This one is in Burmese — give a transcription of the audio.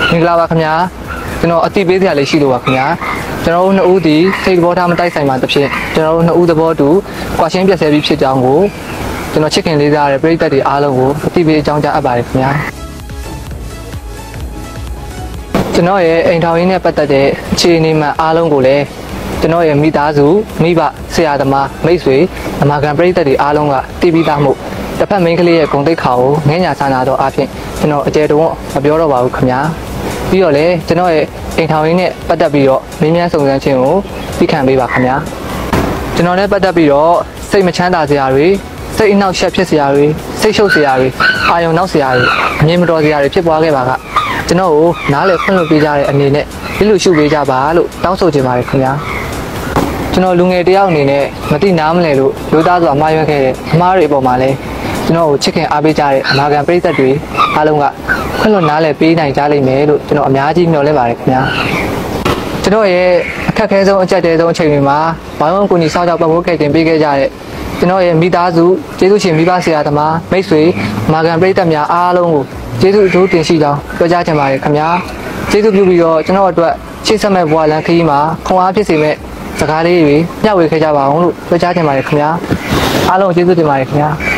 မင်္ဂလာပါခင်ဗျာကျွန်တော်အတိပေးစရာလေးရှိလို့ပါခင်ဗျာကျွန်တော်တို့နှစ်ဦးဒီစိတ်သဘောထားမတိုက်ဆိုင်ပါတစ်ဖြစ်ကျွန်တော်တို့နှစ်ဦးသဘောတူကွာရှင်းပြတ်ဆဲပြီးဖြစ်ကြောင်းကိုကျွန်တော်ချစ်ခင်လေးစားရတဲ့ပရိသတ်တွေအားလုံးကိုအတိပေးအကြောင်းကြားအပ်ပါတယ်ခင်ဗျာကျွန်တော်ရဲ့အိမ်ထောင်ရင်းနဲ့ပတ်သက်တဲ့အခြေအနေမှအားလုံးကိုလည်းကျွန်တော်ရဲ့မိသားစုမိဘဆရာသမားမိတ်ဆွေအမကန်ပရိသတ်တွေအားလုံးကတီးပြီးသားမှုတစ်ဖက်မိန်းကလေးရဲ့ဂုဏ်သိက္ခာကိုငဲ့ညာဆန္ဒတော့အဖြစ်ကျွန်တော်အကျယ်တုံးမပြောတော့ပါဘူးခင်ဗျာပြီးတော့လည်းကျွန်တော်ရဲ့အိမ်ထောင်ရင်းနဲ့ပတ်သက်ပြီးတော့မင်းများစုံစမ်းခြင်းကိုသိခံပေးပါခင်ဗျာကျွန်တော်နဲ့ပတ်သက်ပြီးတော့စိတ်မချမ်းသာစရာတွေစိတ်အနှောက်အယှက်ဖြစ်စရာတွေစိတ်ရှုပ်စရာတွေအာရုံနောက်စရာတွေအမြင်မတော်စရာတွေဖြစ်ပွားခဲ့ပါကကျွန်တော်ကိုနားလည်ဖွင့်လို့ပေးကြတဲ့အနေနဲ့ဒီလိုရှုပေးကြပါလို့တောင်းဆိုချင်ပါတယ်ခင်ဗျာကျွန်တော်လူငယ်တယောက်အနေနဲ့မတိနားမလဲလို့ရိုးသားစွာမှားရွက်ခဲ့တဲ့အမားတွေအပေါ်မှာလည်းကျွန်တော်ကိုချစ်ခင်အားပေးကြတဲ့အမာခံပရိသတ်တွေအားလုံးကခွင့်လွှတ်နားလည်ပေးနိုင်ကြလိမ့်မယ်လို့ကျွန်တော်အများကြီးမျှော်လင့်ပါတယ်ခင်ဗျာကျွန်တော်ရဲ့အခက်အခဲဆုံးအကြက်တဲဆုံးအချိန်တွေမှာဘာလို့ကိုကြီးစောင့်ကြောက်ပတ်ဖို့ခဲ့တင်ပေးခဲ့ကြတဲ့ကျွန်တော်ရဲ့မိသားစုကျေးဇူးရှင်မိဘဆရာသမားမိတ်ဆွေအမာခံပရိသတ်များအားလုံးကိုကျေးဇူးအထူးတင်ရှိကြောင်းပြောကြားချင်ပါတယ်ခင်ဗျာကျေးဇူးပြုပြီးတော့ကျွန်တော်အတွက်ရှေ့ဆက်မဲ့ဘဝလမ်းခရီးမှာခွန်အားဖြစ်စေမဲ့စကားလေးတွေမျှဝေခဲ့ကြပါအောင်လို့ပြောကြားချင်ပါတယ်ခင်ဗျာအားလုံးကျေးဇူးတင်ပါတယ်ခင်ဗျာ